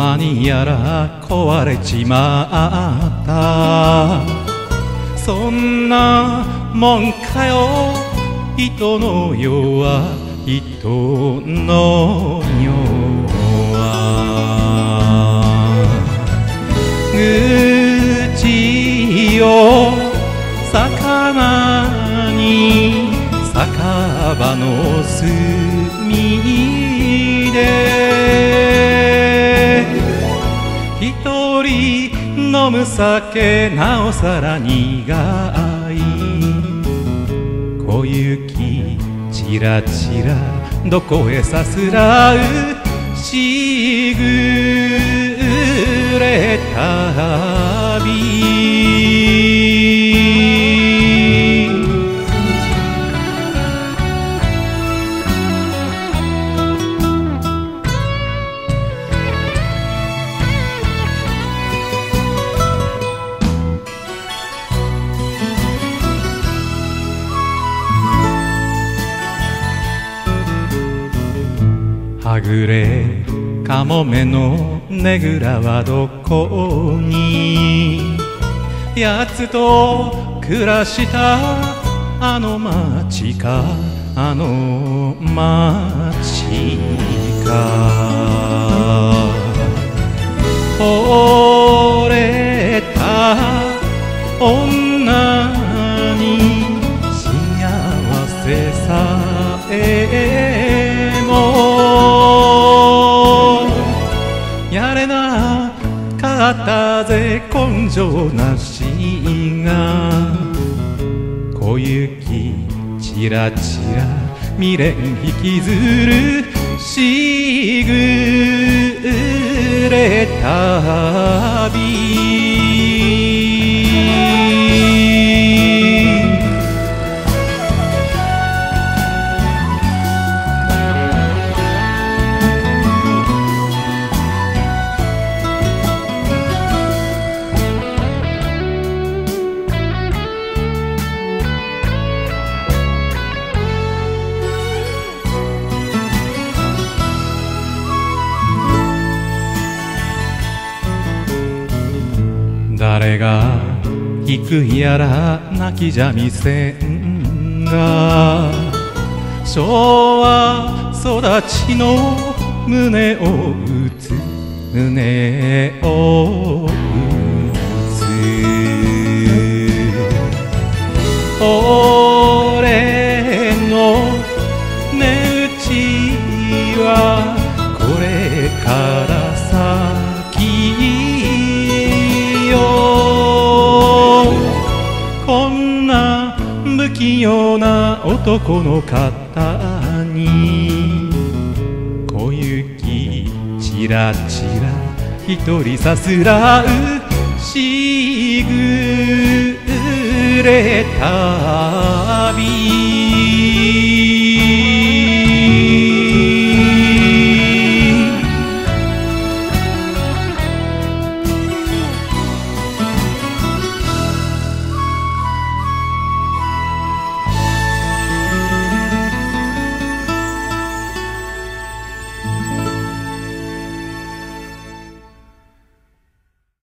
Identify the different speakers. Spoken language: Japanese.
Speaker 1: 何やら壊れちまったそんなもんかよ人の世は人の世は愚痴を魚に酒場の隅で一人飲む酒なおさら苦い小雪ちらちらどこへさすらうしぐれ旅はぐれかもめのねぐらはどこにやつと暮らしたあの町かあの町か惚れた女に幸せさえもやれなかったぜ根性なしが小雪ちらちら未練引きずるしぐれ旅誰が行くやら泣きじゃみせんが昭和育ちの胸を打つ胸を打つ俺の値打ちはこれから先こんな不器用な男の肩に小雪ちらちら一人さすらうしぐれ旅